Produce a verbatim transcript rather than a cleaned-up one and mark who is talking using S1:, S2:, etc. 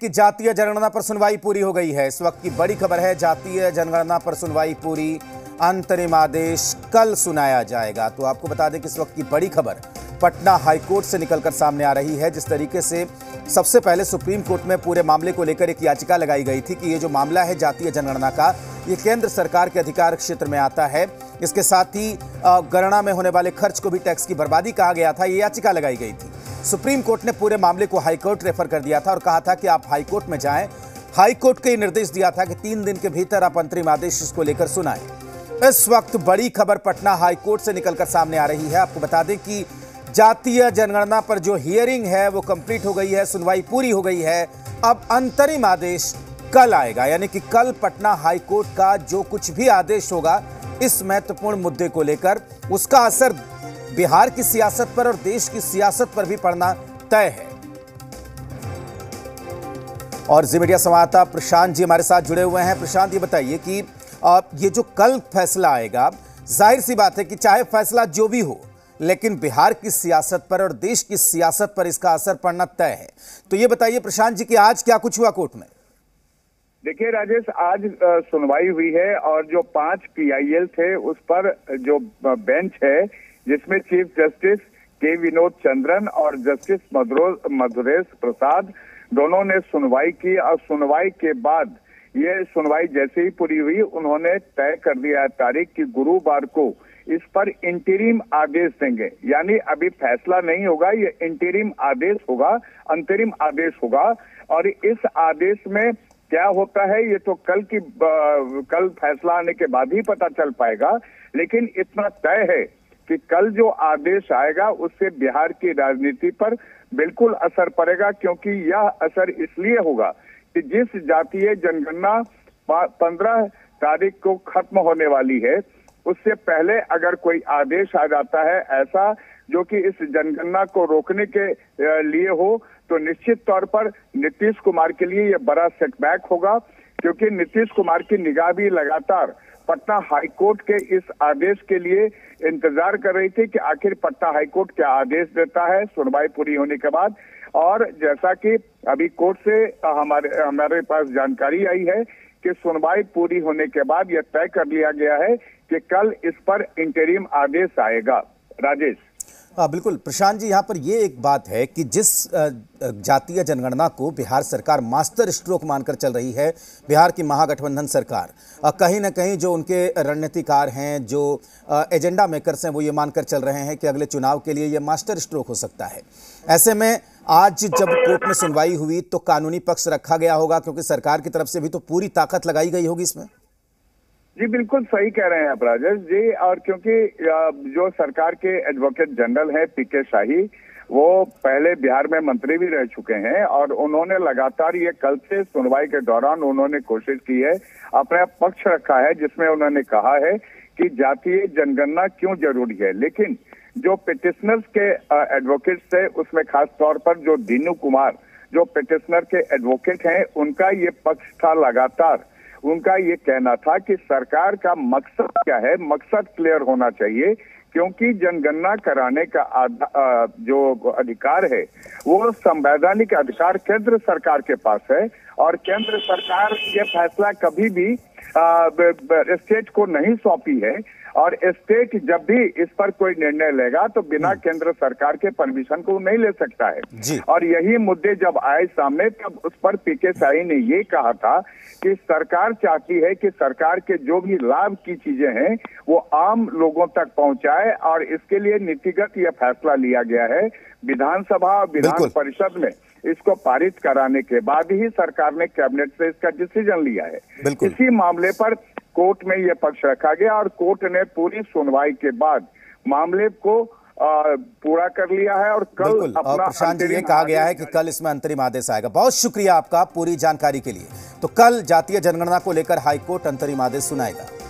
S1: कि जातीय जनगणना पर सुनवाई पूरी हो गई है। इस वक्त की बड़ी खबर है, जातीय जनगणना पर सुनवाई पूरी, अंतरिम आदेश कल सुनाया जाएगा। तो आपको बता दें कि इस वक्त की बड़ी खबर पटना हाईकोर्ट से निकलकर सामने आ रही है। जिस तरीके से सबसे पहले सुप्रीम कोर्ट में पूरे मामले को लेकर एक याचिका लगाई गई थी कि ये जो मामला है जातीय जनगणना का, ये केंद्र सरकार के अधिकार क्षेत्र में आता है। इसके साथ ही गणना में होने वाले खर्च को भी टैक्स की बर्बादी कहा गया था, ये याचिका लगाई गई थी। सुप्रीम कोर्ट ने पूरे मामले को हाईकोर्ट रेफर कर दिया था और कहा था कि आप हाईकोर्ट में जाएं। हाईकोर्ट को ये निर्देश दिया था कि तीन दिन के भीतर आप अंतरिम आदेश इसको लेकर सुनाएं। इस वक्त बड़ी खबर पटना हाईकोर्ट से निकलकर सामने आ रही है। आपको बता दें कि जातीय जनगणना पर जो हियरिंग है वो कंप्लीट हो गई है, सुनवाई पूरी हो गई है। अब अंतरिम आदेश कल आएगा, यानी कि कल पटना हाईकोर्ट का जो कुछ भी आदेश होगा इस महत्वपूर्ण मुद्दे को लेकर, उसका असर बिहार की सियासत पर और देश की सियासत पर भी पड़ना तय है। और जी मीडिया संवाददाता प्रशांत जी हमारे साथ जुड़े हुए हैं। प्रशांत, ये बताइए कि ये जो कल फैसला आएगा, जाहिर सी बात है कि चाहे फैसला जो भी हो, लेकिन बिहार की सियासत पर और देश की सियासत पर इसका असर पड़ना तय है। तो ये बताइए प्रशांत जी कि आज क्या कुछ हुआ कोर्ट में?
S2: देखिए राजेश, आज सुनवाई हुई है और जो पांच पीआईएल थे उस पर जो बेंच है, जिसमें चीफ जस्टिस के विनोद चंद्रन और जस्टिस मधुरेश प्रसाद दोनों ने सुनवाई की। और सुनवाई के बाद ये सुनवाई जैसे ही पूरी हुई, उन्होंने तय कर दिया तारीख की गुरुवार को इस पर इंटरिम आदेश देंगे। यानी अभी फैसला नहीं होगा, ये इंटरिम आदेश होगा, अंतरिम आदेश होगा। और इस आदेश में क्या होता है ये तो कल की कल फैसला आने के बाद ही पता चल पाएगा। लेकिन इतना तय है कि कल जो आदेश आएगा उससे बिहार की राजनीति पर बिल्कुल असर पड़ेगा, क्योंकि यह असर इसलिए होगा कि जिस जातीय जनगणना पंद्रह तारीख को खत्म होने वाली है, उससे पहले अगर कोई आदेश आ जाता है ऐसा जो कि इस जनगणना को रोकने के लिए हो, तो निश्चित तौर पर नीतीश कुमार के लिए यह बड़ा सेटबैक होगा। क्योंकि नीतीश कुमार की निगाह भी लगातार पटना हाईकोर्ट के इस आदेश के लिए इंतजार कर रही थी कि आखिर पटना हाईकोर्ट क्या आदेश देता है सुनवाई पूरी होने के बाद। और जैसा कि अभी कोर्ट से हमारे हमारे पास जानकारी आई है कि सुनवाई पूरी होने के बाद यह तय कर लिया गया है कि कल इस पर इंटरिम आदेश आएगा। राजेश,
S1: हाँ बिल्कुल प्रशांत जी, यहाँ पर ये एक बात है कि जिस जातीय जनगणना को बिहार सरकार मास्टर स्ट्रोक मानकर चल रही है, बिहार की महागठबंधन सरकार, कहीं ना कहीं जो उनके रणनीतिकार हैं, जो एजेंडा मेकर्स हैं, वो ये मानकर चल रहे हैं कि अगले चुनाव के लिए ये मास्टर स्ट्रोक हो सकता है। ऐसे में आज जब कोर्ट में सुनवाई हुई तो कानूनी पक्ष रखा गया होगा, क्योंकि सरकार की तरफ से भी तो पूरी ताकत लगाई गई होगी इसमें।
S2: जी बिल्कुल सही कह रहे हैं आप राजेश जी। और क्योंकि जो सरकार के एडवोकेट जनरल हैं पीके शाही, वो पहले बिहार में मंत्री भी रह चुके हैं और उन्होंने लगातार ये कल से सुनवाई के दौरान उन्होंने कोशिश की है, अपना पक्ष रखा है, जिसमें उन्होंने कहा है कि जातीय जनगणना क्यों जरूरी है। लेकिन जो पिटिशनर्स के एडवोकेट्स थे, उसमें खास तौर पर जो दीनू कुमार जो पिटिशनर के एडवोकेट हैं, उनका ये पक्ष था लगातार। उनका ये कहना था कि सरकार का मकसद क्या है, मकसद क्लियर होना चाहिए, क्योंकि जनगणना कराने का जो अधिकार है वो संवैधानिक अधिकार केंद्र सरकार के पास है। और केंद्र सरकार ये फैसला कभी भी स्टेट को नहीं सौंपी है। और स्टेट जब भी इस पर कोई निर्णय लेगा तो बिना केंद्र सरकार के परमिशन को नहीं ले सकता है। और यही मुद्दे जब आए सामने, तब उस पर पीके शाही ने ये कहा था कि सरकार चाहती है कि सरकार के जो भी लाभ की चीजें हैं वो आम लोगों तक पहुंचाए, और इसके लिए नीतिगत यह फैसला लिया गया है। विधानसभा और विधान परिषद में इसको पारित कराने के बाद ही सरकार ने कैबिनेट से इसका डिसीजन लिया है। इसी मामले पर कोर्ट में यह पक्ष रखा गया और कोर्ट ने पूरी सुनवाई के बाद मामले को आ, पूरा कर लिया है। और कल अपना
S1: प्रशांत जी, ये कहा गया है कि कल इसमें अंतरिम आदेश आएगा। बहुत शुक्रिया आपका पूरी जानकारी के लिए। तो कल जातीय जनगणना को लेकर हाईकोर्ट अंतरिम आदेश सुनाएगा।